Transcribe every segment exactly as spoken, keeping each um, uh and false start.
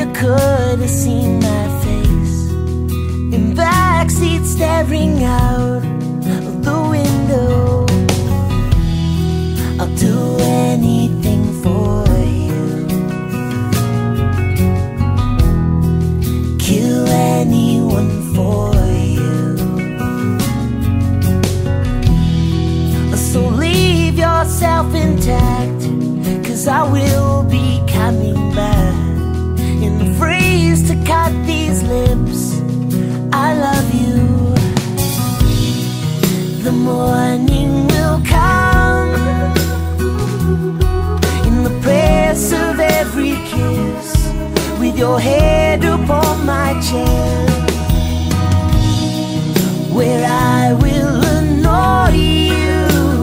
you could have seen my face in backseat staring out of the window. I'll do anything for you, kill anyone for you. So leave yourself intact, 'cause I will be coming back. In the phrase to cut these lips, I love you. The morning will come, in the press of every kiss, with your head upon my chest, where I will annoy you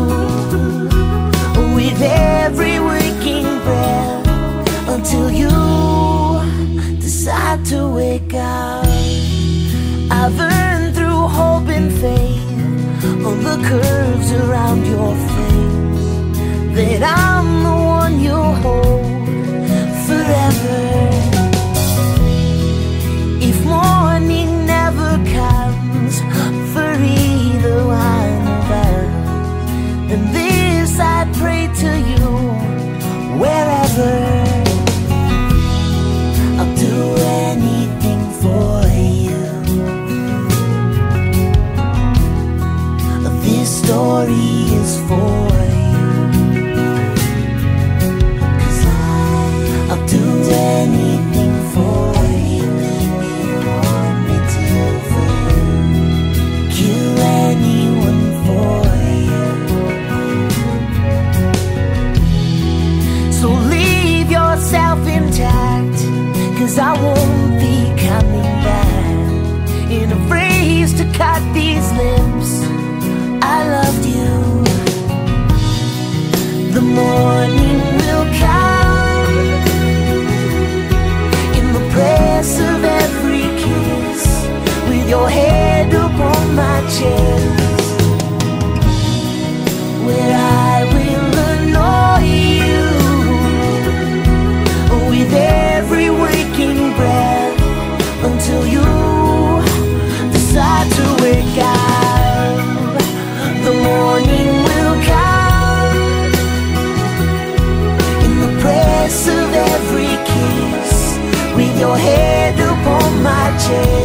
with every waking breath, until you decide to wake up. I've earned through hope and faith on the curves around your face that I'm the one you'll hold forever. If morning never comes for either one of us, then this I pray to you, wherever. I'll do anything for you. This story is for you, 'cause I, I'll do anything for you. You want me to, for you, kill anyone for you. So leave yourself intact, 'cause I won't be coming back. In a phrase to cut these lips, I loved you. The morning will come, in the press of every kiss, with your head upon my chest, where I will annoy you with every waking breath, until you decide to wake up. The morning will come, in the press of every kiss, with your head upon my chest,